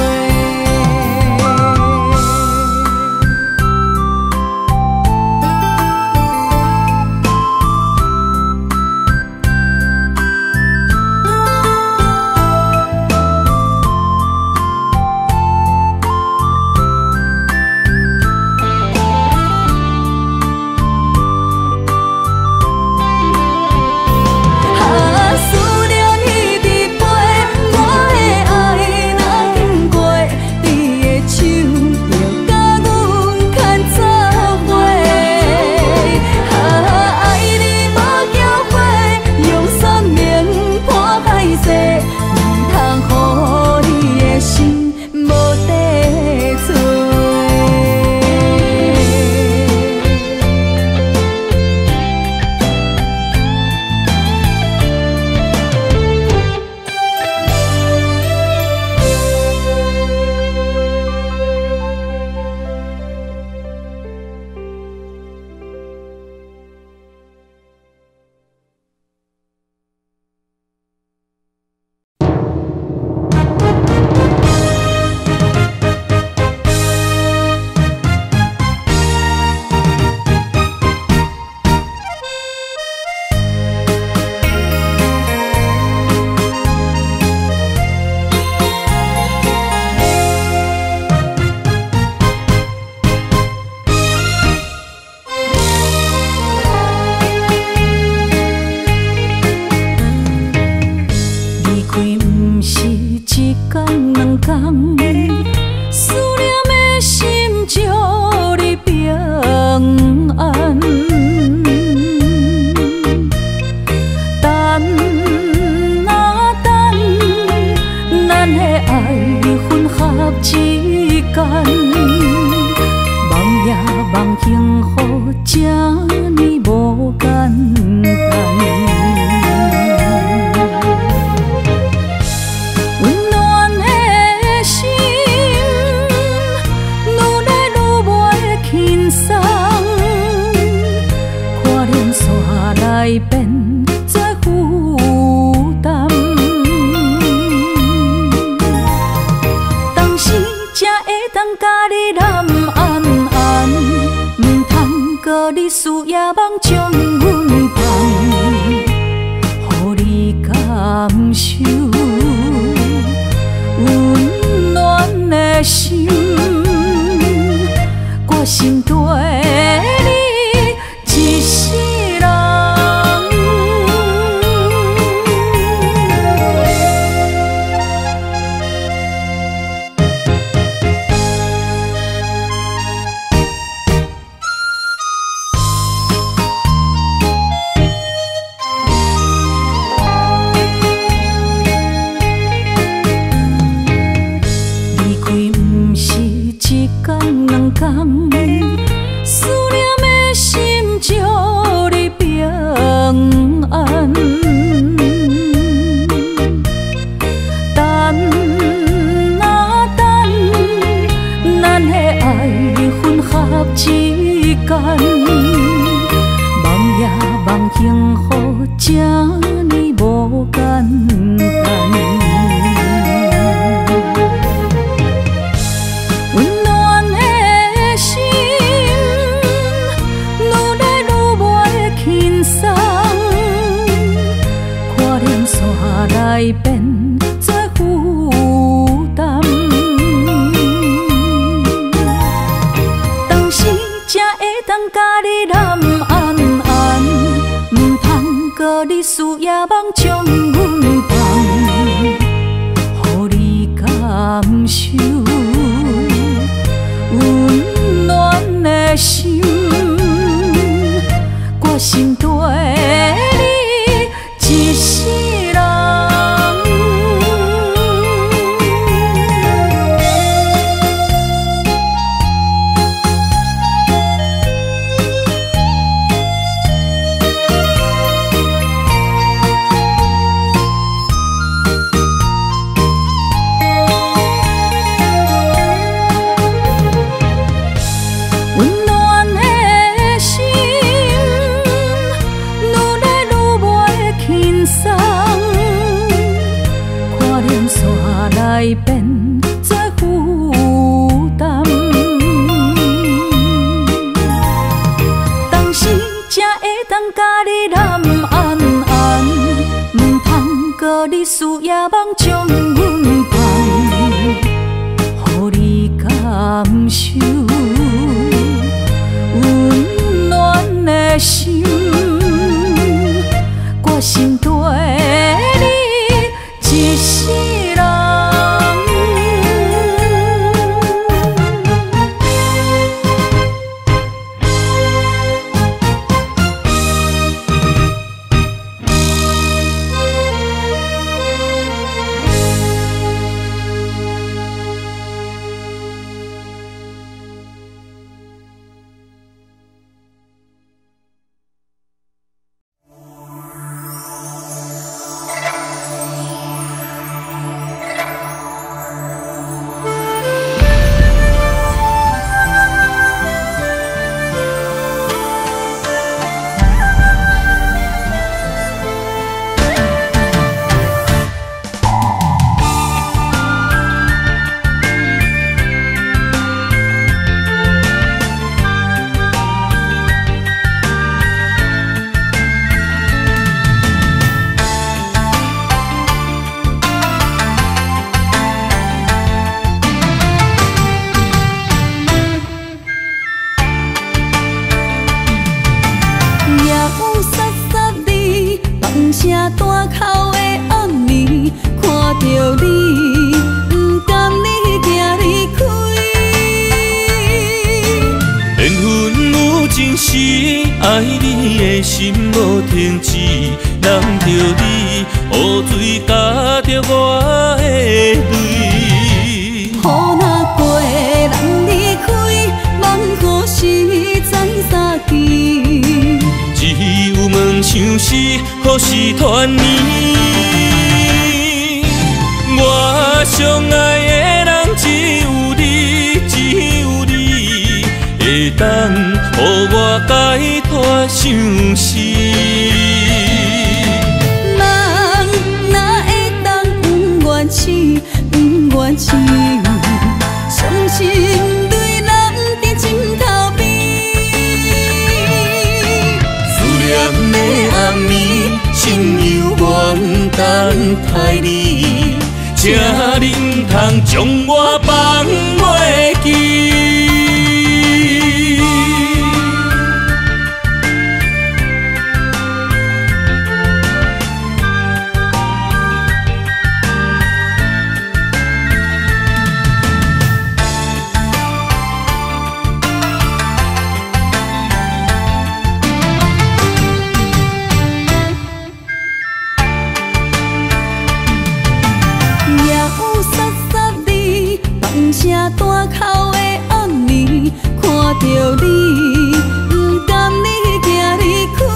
这呢无简单。温暖的心，愈来愈袂轻松，看连山来变做负担。当时才会当甲你揽安安，唔通搁你思夜梦将阮放，予你感受温暖的心，我心对你一世人。思念的心祝你平安，等啊等，咱的爱混合之间，梦也梦幸福，这呢无简单。来变做负担，当时才会当甲你揽安安，唔通搁你思夜梦将阮放，予你感受温暖的心，我心对你一世人。来变做负担，当时才会当甲你揽安安，唔通搁你思夜梦将阮放，予你感受温暖的心，我心对你一世人。爱你的心无停止，难着你雨水加着我的泪。雨若过，人离开，望何时再相见？ 何时团圆？我相爱的人只有你，只有你，会当予我解脱相思。 人哪会当不愿痴，不愿痴？伤心对人伫枕头边， 思念的暗暝，心犹原等待你，请你唔通将我放袂记。 声大口的暗暝，看着你，不甘你行离开。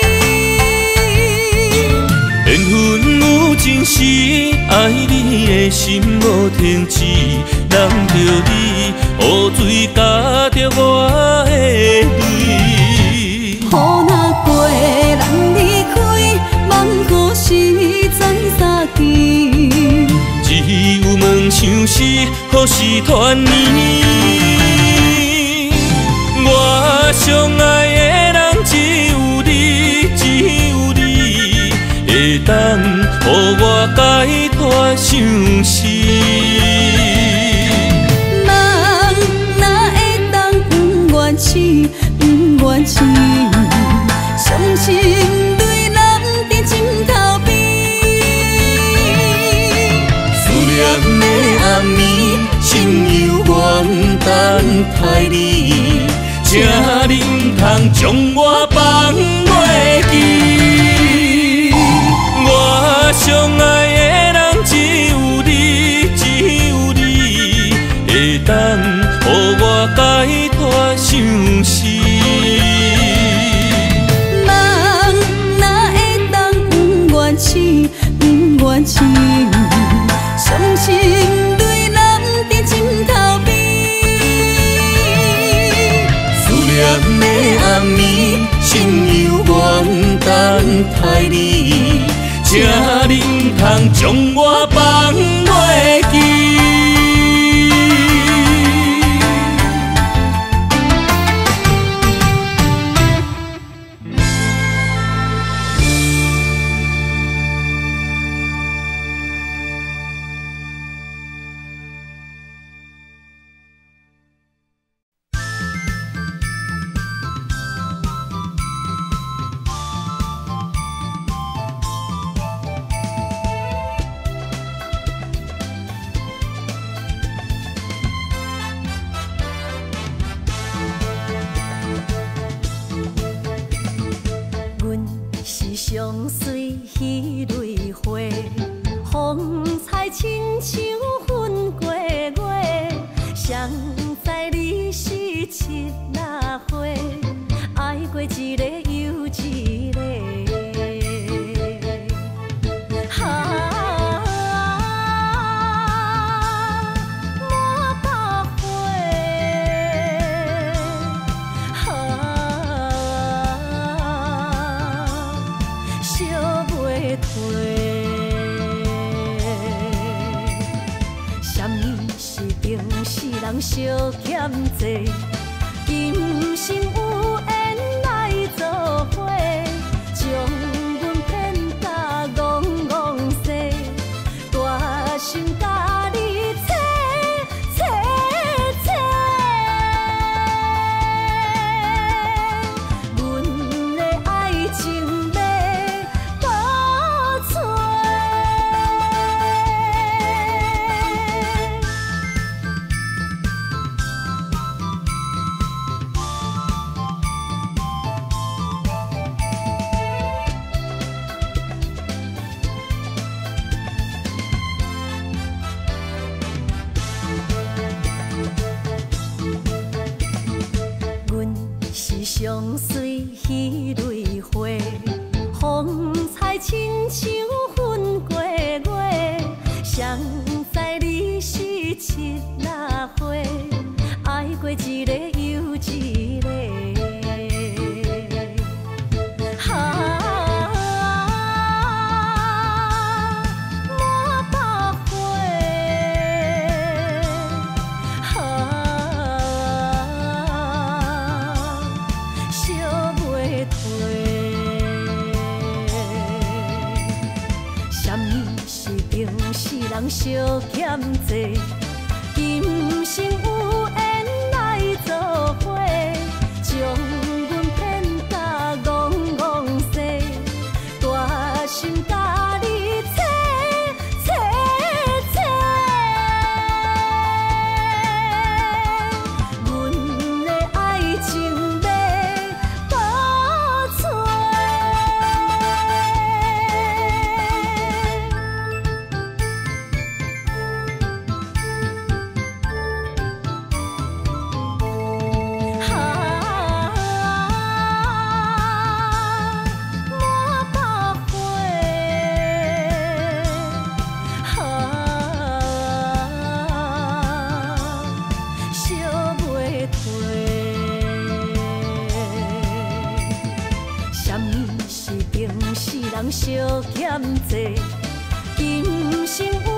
缘分有情时，爱你的心无停止，揽着你，雨水加着我的泪。 雨若过，人离开，望雨时怎相见？ 只有问相思，何时团圆？我相爱的人只有你，只有你，会当予我解脱相思。 人哪会当不愿痴，不愿痴？伤心对人伫枕头边。 念的暗暝，心犹原等待你，请你唔通将我放袂记。我相爱的人只有你，只有你，会当予我解脱相思。 人哪会当不愿痴，不愿痴？伤心对人伫枕头边， 思念的暗暝，心犹原等待你，请你唔通将我放袂记。 相随彼蕊花，风采亲像云过月。谁知你是七那花，爱过一个又一个。人相欠债，今生有缘来作伙，将阮骗甲戆戆西，大心甲你切切切，阮的爱情要倒找。 知你是七若花，爱过一个又一个。人相欠债，今生有缘来作伙，将阮骗甲戆戆西，大心甲你切切切，阮的爱情要保存。人相欠债，今生。